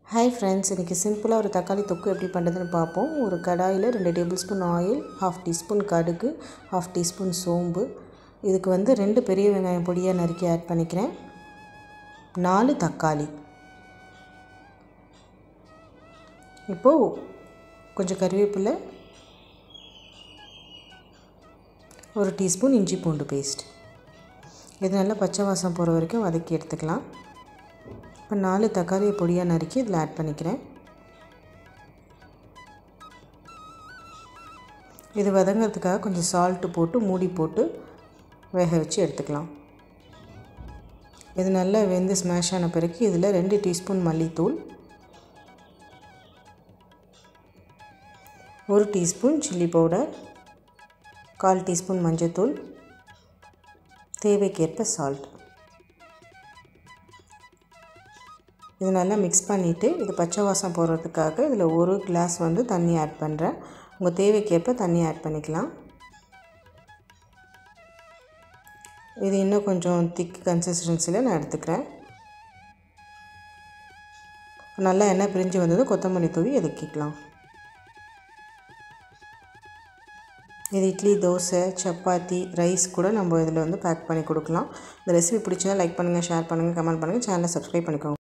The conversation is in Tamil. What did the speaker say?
हाय फ्रेंड्स, इनकी सिंपल और तक्काली தொக்கு எப்படி பண்றதுன்னு பாப்போம். ஒரு கடாயில 2 டேபிள்ஸ்பூன் ஆயில், 1/2 டீஸ்பூன் கடுகு, 1/2 டீஸ்பூன் சோம்பு. இதுக்கு வந்து 2 பெரிய வெங்காயம் பொடியா நறுக்கி ஆட் பண்ணிக்கிறேன். 4 தக்காளி. இப்போ கொஞ்சம் கறிவேப்பிலை, 1 டீஸ்பூன் இஞ்சி பூண்டு பேஸ்ட். இது நல்லா பச்சை வாசம் போற வரைக்கும் வதக்கி எடுத்துக்கலாம். இப்போ 4 தக்காளியை பொடியா நறுக்கி இதில் ஆட் பண்ணிக்கிறேன். இது வதங்கிறதுக்காக கொஞ்சம் சால்ட் போட்டு மூடி போட்டு வேக வச்சு எடுத்துக்கலாம். இது நல்லா வெந்து ஸ்மாஷ் ஆன பிறகு இதில் 2 டீஸ்பூன் மல்லித்தூள், 1 டீஸ்பூன் சில்லி பவுடர், 1/4 டீஸ்பூன் மஞ்சள்தூள், தேவைக்கேற்ப சால்ட். இது நல்லா மிக்ஸ் பண்ணிவிட்டு இது பச்சை வாசம் போகிறதுக்காக இதில் 1 கிளாஸ் வந்து தண்ணி ஆட் பண்ணுறேன். உங்கள் தேவைக்கேற்ப தண்ணி ஆட் பண்ணிக்கலாம். இது இன்னும் கொஞ்சம் திக் கன்சிஸ்டன்சியில் நான் எடுத்துக்கிறேன். நல்லா எண்ணெய் பிரிஞ்சு வந்ததும் கொத்தமல்லி தூவி இறக்கிக்கலாம். இது இட்லி, தோசை, சப்பாத்தி, ரைஸ் கூட நம்ம இதில் வந்து பேக் பண்ணி கொடுக்கலாம். இந்த ரெசிபி பிடிச்சா லைக் பண்ணுங்கள், ஷேர் பண்ணுங்கள், கமெண்ட் பண்ணுங்கள், சேனலை சப்ஸ்கிரைப் பண்ணிக்கோங்க.